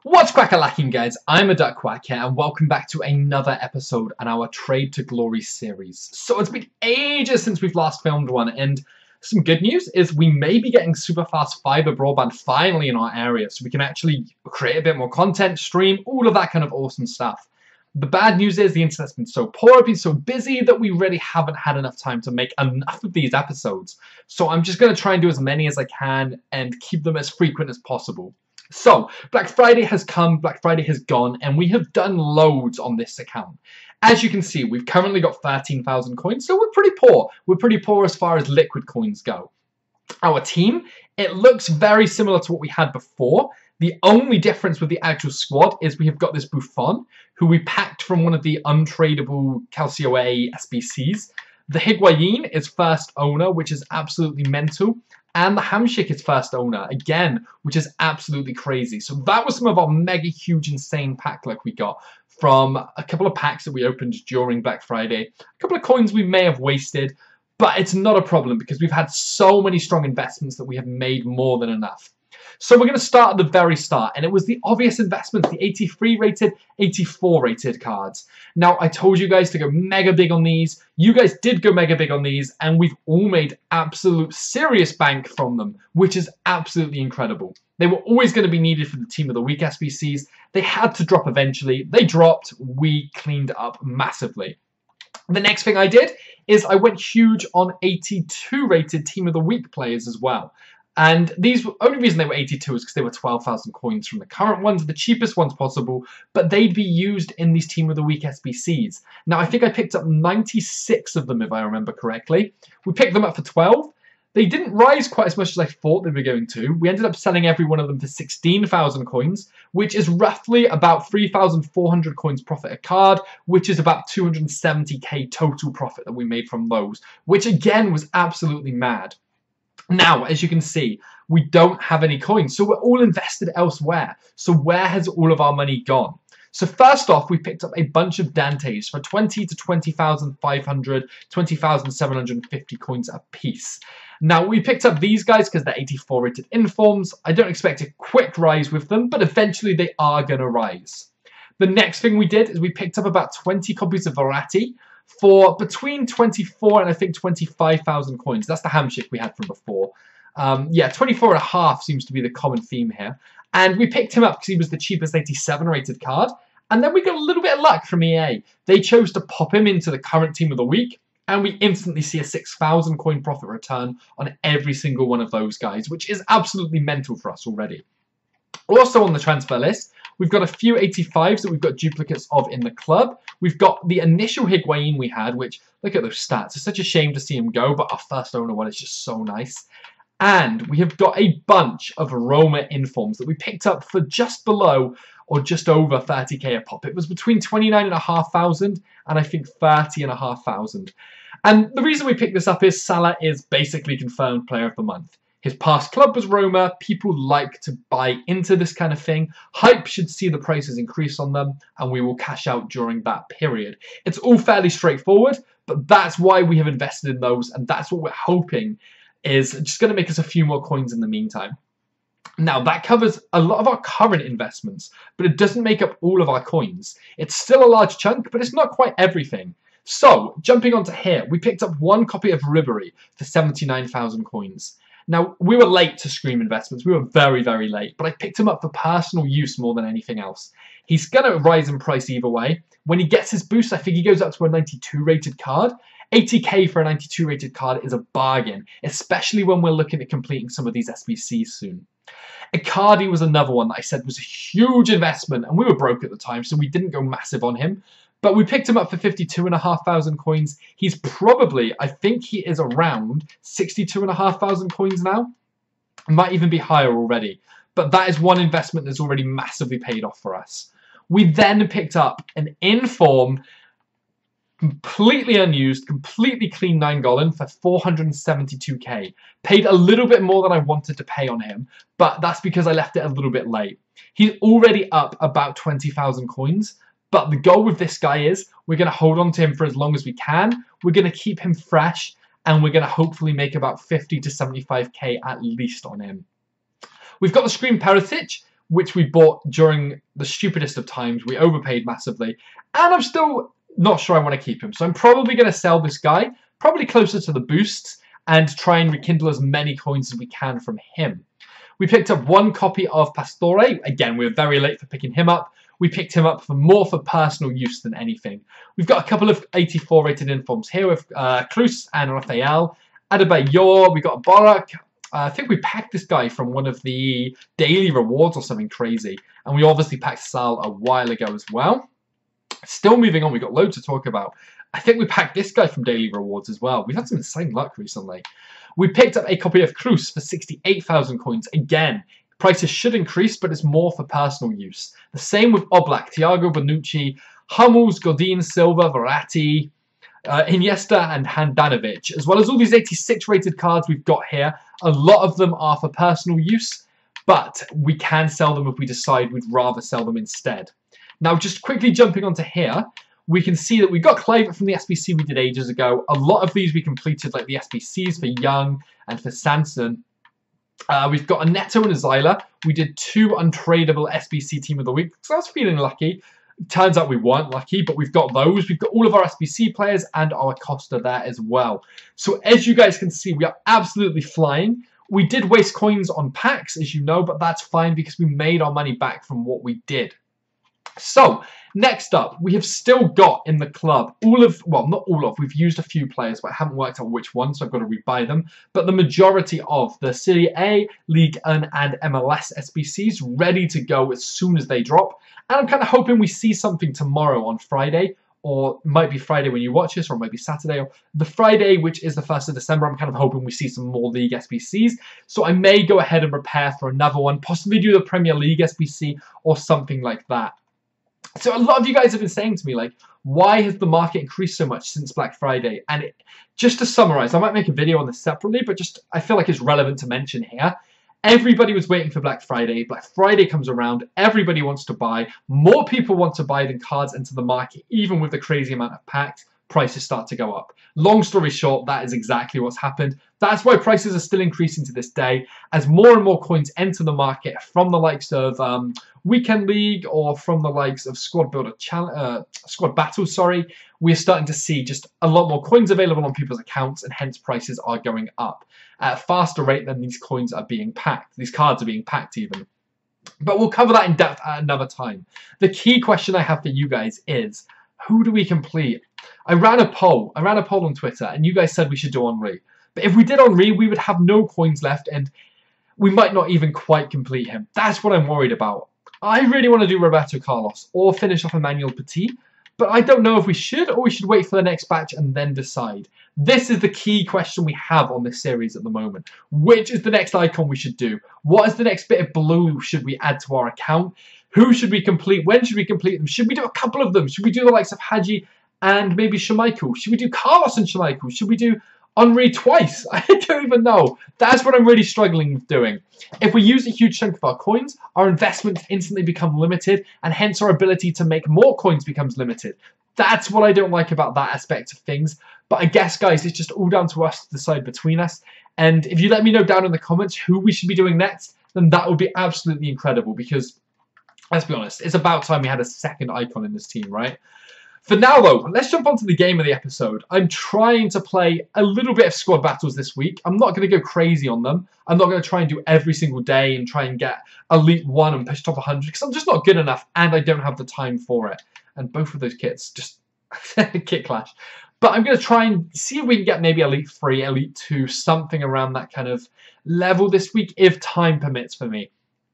What's crack-a-lacking, guys? I'm a Duck Quack here, and welcome back to another episode on our Trade to Glory series. So it's been ages since we've last filmed one, and some good news is we may be getting super fast fiber broadband finally in our area, so we can actually create a bit more content, stream, all of that kind of awesome stuff. The bad news is the internet's been so poor, I've been so busy that we really haven't had enough time to make enough of these episodes. So I'm just going to try and do as many as I can and keep them as frequent as possible. So, Black Friday has come, Black Friday has gone, and we have done loads on this account. As you can see, we've currently got 13,000 coins, so we're pretty poor. We're pretty poor as far as liquid coins go. Our team, it looks very similar to what we had before. The only difference with the actual squad is we have got this Buffon, who we packed from one of the untradeable Calcio A SBCs. The Higuain is first owner, which is absolutely mental. And the Hamsik is first owner, again, which is absolutely crazy. So that was some of our mega huge insane pack luck we got from a couple of packs that we opened during Black Friday. A couple of coins we may have wasted, but it's not a problem because we've had so many strong investments that we have made more than enough. So we're going to start at the very start, and it was the obvious investments, the 83 rated, 84 rated cards. Now, I told you guys to go mega big on these. You guys did go mega big on these, and we've all made absolute serious bank from them, which is absolutely incredible. They were always going to be needed for the Team of the Week SBCs. They had to drop eventually. They dropped. We cleaned up massively. The next thing I did is I went huge on 82 rated Team of the Week players as well. And these, only reason they were 82 is because they were 12,000 coins from the current ones, the cheapest ones possible, but they'd be used in these Team of the Week SBCs. Now, I think I picked up 96 of them, if I remember correctly. We picked them up for 12. They didn't rise quite as much as I thought they were going to. We ended up selling every one of them for 16,000 coins, which is roughly about 3,400 coins profit a card, which is about 270k total profit that we made from those, which again was absolutely mad. Now, as you can see, we don't have any coins, so we're all invested elsewhere. So where has all of our money gone? So first off, we picked up a bunch of Dantes for 20 to 20,500, 20,750 coins a piece. Now, we picked up these guys because they're 84 rated informs. I don't expect a quick rise with them, but eventually they are going to rise. The next thing we did is we picked up about 20 copies of Verratti for between 24 and I think 25,000 coins. That's the Hamsik we had from before. Yeah, 24.5 seems to be the common theme here. And we picked him up because he was the cheapest 87 rated card. And then we got a little bit of luck from EA. They chose to pop him into the current Team of the Week. And we instantly see a 6,000 coin profit return on every single one of those guys, which is absolutely mental for us already. Also on the transfer list, we've got a few 85s that we've got duplicates of in the club. We've got the initial Higuain we had, which, look at those stats. It's such a shame to see him go, but our first owner one is just so nice. And we have got a bunch of Roma informs that we picked up for just below or just over 30k a pop. It was between 29,500 and I think 30,500. And the reason we picked this up is Salah is basically confirmed player of the month. His past club was Roma. People like to buy into this kind of thing. Hype should see the prices increase on them, and we will cash out during that period. It's all fairly straightforward, but that's why we have invested in those, and that's what we're hoping is just going to make us a few more coins in the meantime. Now, that covers a lot of our current investments, but it doesn't make up all of our coins. It's still a large chunk, but it's not quite everything. So, jumping onto here, we picked up one copy of Ribery for 79,000 coins. Now, we were late to Scream investments. We were very, very late, but I picked him up for personal use more than anything else. He's going to rise in price either way. When he gets his boost, I think he goes up to a 92 rated card. 80k for a 92 rated card is a bargain, especially when we're looking at completing some of these SBCs soon. Icardi was another one that I said was a huge investment, and we were broke at the time, so we didn't go massive on him. But we picked him up for 52,500 coins. He's probably, I think he is around 62,500 coins now. Might even be higher already. But that is one investment that's already massively paid off for us. We then picked up an inform, completely unused, completely clean Nainggolan for 472k. Paid a little bit more than I wanted to pay on him, but that's because I left it a little bit late. He's already up about 20,000 coins. But the goal with this guy is we're going to hold on to him for as long as we can. We're going to keep him fresh, and we're going to hopefully make about 50 to 75k at least on him. We've got the Scream Perisic, which we bought during the stupidest of times. We overpaid massively, and I'm still not sure I want to keep him. So I'm probably going to sell this guy, probably closer to the boosts, and try and rekindle as many coins as we can from him. We picked up one copy of Pastore. Again, we were very late for picking him up. We picked him up more for personal use than anything. We've got a couple of 84 rated informs here with Klus and Rafael. Adebayor, we got Barak. I think we packed this guy from one of the daily rewards or something crazy. And we obviously packed Sal a while ago as well. Still moving on, we've got loads to talk about. I think we packed this guy from daily rewards as well. We've had some insane luck recently. We picked up a copy of Cruz for 68,000 coins. Again, prices should increase, but it's more for personal use. The same with Oblak, Thiago Bonucci, Hummels, Godin, Silva, Verratti, Iniesta and Handanovic, as well as all these 86 rated cards we've got here. A lot of them are for personal use, but we can sell them if we decide we'd rather sell them instead. Now, just quickly jumping onto here, we can see that we got Kluivert from the SBC we did ages ago. A lot of these we completed, like the SBCs for Young and for Sanson. We've got a Neto and a Zyla. We did 2 untradeable SBC Team of the Week, so I was feeling lucky. Turns out we weren't lucky, but we've got those. We've got all of our SBC players and our Costa there as well. So as you guys can see, we are absolutely flying. We did waste coins on packs, as you know, but that's fine because we made our money back from what we did. So, next up, we have still got in the club all of, well, not all of, we've used a few players, but I haven't worked out which ones, so I've got to rebuy them. But the majority of the Serie A, Ligue 1 and MLS SBCs ready to go as soon as they drop. And I'm kind of hoping we see something tomorrow on Friday, or might be Friday when you watch this, or it might be Saturday, or the Friday, which is the 1st of December. I'm kind of hoping we see some more League SBCs. So I may go ahead and prepare for another one, possibly do the Premier League SBC or something like that. So a lot of you guys have been saying to me, like, why has the market increased so much since Black Friday? And just to summarize, I might make a video on this separately, but just I feel like it's relevant to mention here. Everybody was waiting for Black Friday. Black Friday comes around. Everybody wants to buy. More people want to buy than cards enter the market, even with the crazy amount of packs. Prices start to go up. Long story short, that is exactly what's happened. That's why prices are still increasing to this day, as more and more coins enter the market from the likes of Weekend League or from the likes of Squad Battles. Sorry, we're starting to see just a lot more coins available on people's accounts, and hence prices are going up at a faster rate than these coins are being packed. These cards are being packed even. But we'll cover that in depth at another time. The key question I have for you guys is, who do we complete? I ran a poll on Twitter, and you guys said we should do Henry. But if we did Henry, we would have no coins left, and we might not even quite complete him. That's what I'm worried about. I really want to do Roberto Carlos or finish off Emmanuel Petit, but I don't know if we should or we should wait for the next batch and then decide. This is the key question we have on this series at the moment. Which is the next icon we should do? What is the next bit of blue should we add to our account? Who should we complete? When should we complete them? Should we do a couple of them? Should we do the likes of Hadji and maybe Schmeichel? Should we do Carlos and Schmeichel? Should we do Henry twice? I don't even know. That's what I'm really struggling with doing. If we use a huge chunk of our coins, our investments instantly become limited, and hence our ability to make more coins becomes limited. That's what I don't like about that aspect of things. But I guess, guys, it's just all down to us to decide between us. And if you let me know down in the comments who we should be doing next, then that would be absolutely incredible, because let's be honest, it's about time we had a second icon in this team, right? For now, though, let's jump onto the game of the episode. I'm trying to play a little bit of squad battles this week. I'm not going to go crazy on them. I'm not going to try and do every single day and try and get Elite 1 and push top 100, because I'm just not good enough, and I don't have the time for it. And both of those kits, just kit clash. But I'm going to try and see if we can get maybe Elite 3, Elite 2, something around that kind of level this week, if time permits for me.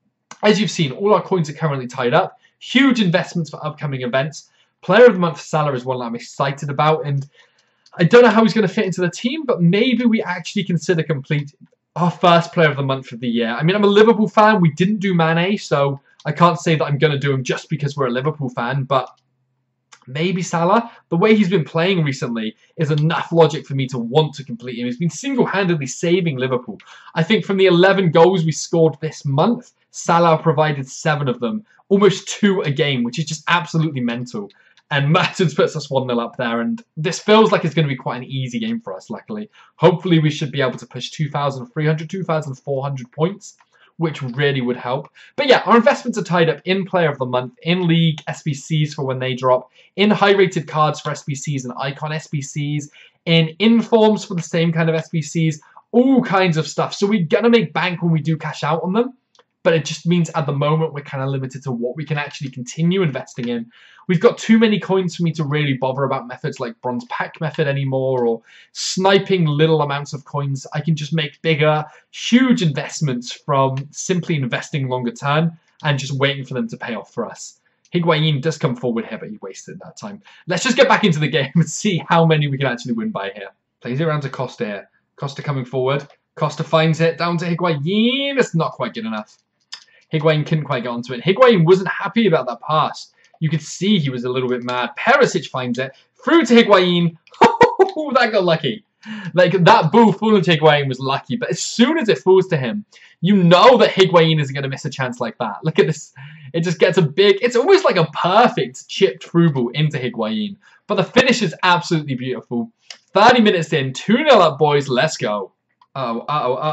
As you've seen, all our coins are currently tied up. Huge investments for upcoming events. Player of the Month Salah is one that I'm excited about, and I don't know how he's going to fit into the team, but maybe we actually consider complete our first Player of the Month of the year. I mean, I'm a Liverpool fan. We didn't do Mane, so I can't say that I'm going to do him just because we're a Liverpool fan, but maybe Salah. The way he's been playing recently is enough logic for me to want to complete him. He's been single-handedly saving Liverpool. I think from the 11 goals we scored this month, Salah provided 7 of them, almost 2 a game, which is just absolutely mental. And Mertens puts us 1-0 up there, and this feels like it's going to be quite an easy game for us, luckily. Hopefully we should be able to push 2,300, 2,400 points. which really would help. But yeah, our investments are tied up in Player of the Month, in League SBCs for when they drop, in high-rated cards for SBCs and Icon SBCs, in informs for the same kind of SBCs, all kinds of stuff. So we're going to make bank when we do cash out on them. But it just means at the moment we're kind of limited to what we can actually continue investing in. We've got too many coins for me to really bother about methods like Bronze Pack method anymore, or sniping little amounts of coins. I can just make bigger, huge investments from simply investing longer term and just waiting for them to pay off for us. Higuain does come forward here, but he wasted that time. Let's just get back into the game and see how many we can actually win by here. Plays it around to Costa here. Costa coming forward. Costa finds it down to Higuain. It's not quite good enough. Higuain couldn't quite get onto it. Higuain wasn't happy about that pass. You could see he was a little bit mad. Perisic finds it. Through to Higuain. Oh, that got lucky. Like, that ball falling to Higuain was lucky. But as soon as it falls to him, you know that Higuain isn't going to miss a chance like that. Look at this. It just gets a big... It's almost like a perfect chipped through ball into Higuain. But the finish is absolutely beautiful. 30 minutes in. 2-0 up, boys. Let's go. Oh,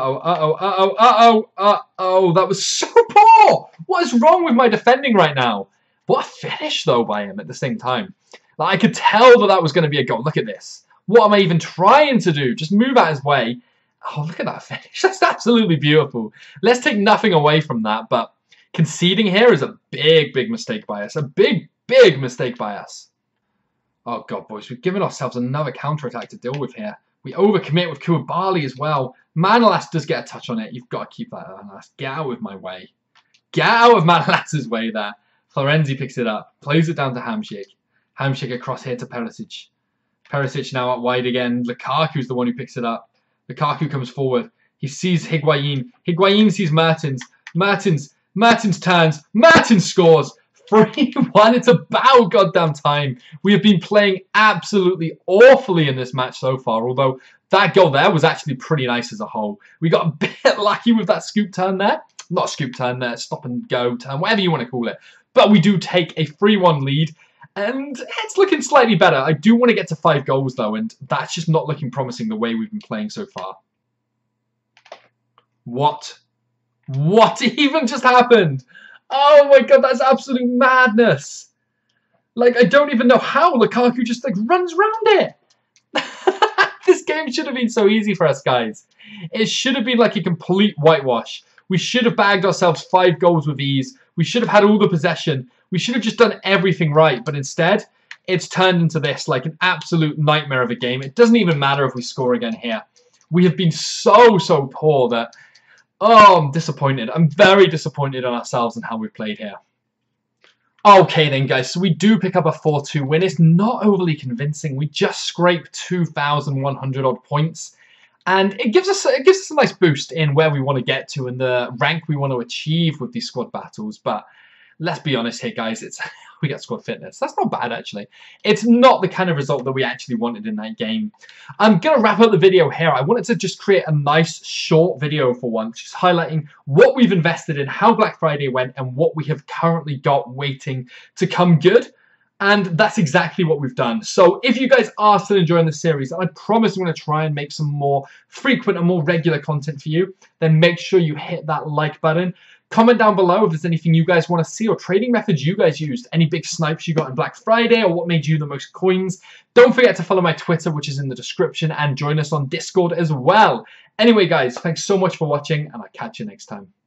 that was so poor! What is wrong with my defending right now? What a finish, though, by him at the same time. Like, I could tell that that was going to be a goal. Look at this. What am I even trying to do? Just move out his way. Oh, look at that finish. That's absolutely beautiful. Let's take nothing away from that, but conceding here is a big, big mistake by us. A big, big mistake by us. Oh, God, boys. We've given ourselves another counter-attack to deal with here. We overcommit with Koulibaly as well. Manolas does get a touch on it. You've got to keep that, Manolas. Get out of my way. Get out of Manolas's way there. Florenzi picks it up. Plays it down to Hamsik. Hamsik across here to Perisic. Perisic now out wide again. Lukaku's the one who picks it up. Lukaku comes forward. He sees Higuain. Higuain sees Mertens. Mertens turns. Mertens scores. 3-1. It's about goddamn time. We have been playing absolutely awfully in this match so far, although that goal there was actually pretty nice as a whole. We got a bit lucky with that scoop turn there. Not scoop turn there, stop and go turn, whatever you want to call it. But we do take a 3-1 lead, and it's looking slightly better. I do want to get to 5 goals, though, and that's just not looking promising the way we've been playing so far. What? What even just happened? Oh my God, that's absolute madness. Like, I don't even know how Lukaku just, like, runs around it. This game should have been so easy for us, guys. It should have been like a complete whitewash. We should have bagged ourselves 5 goals with ease. We should have had all the possession. We should have just done everything right. But instead, it's turned into this, like, an absolute nightmare of a game. It doesn't even matter if we score again here. We have been so poor that... Oh, I'm disappointed. I'm very disappointed in ourselves and how we've played here. Okay then, guys, so we do pick up a 4-2 win. It's not overly convincing. We just scraped 2,100 odd points. And it gives us a nice boost in where we want to get to and the rank we want to achieve with these squad battles. But let's be honest here, guys. We get squad fitness. That's not bad, actually. It's not the kind of result that we actually wanted in that game. I'm going to wrap up the video here. I wanted to just create a nice short video for once, just highlighting what we've invested in, how Black Friday went, and what we have currently got waiting to come good. And that's exactly what we've done. So if you guys are still enjoying the series, and I promise I'm going to try and make some more frequent and more regular content for you, then make sure you hit that like button. Comment down below if there's anything you guys want to see or trading methods you guys used. Any big snipes you got in Black Friday or what made you the most coins. Don't forget to follow my Twitter, which is in the description, and join us on Discord as well. Anyway, guys, thanks so much for watching, and I'll catch you next time.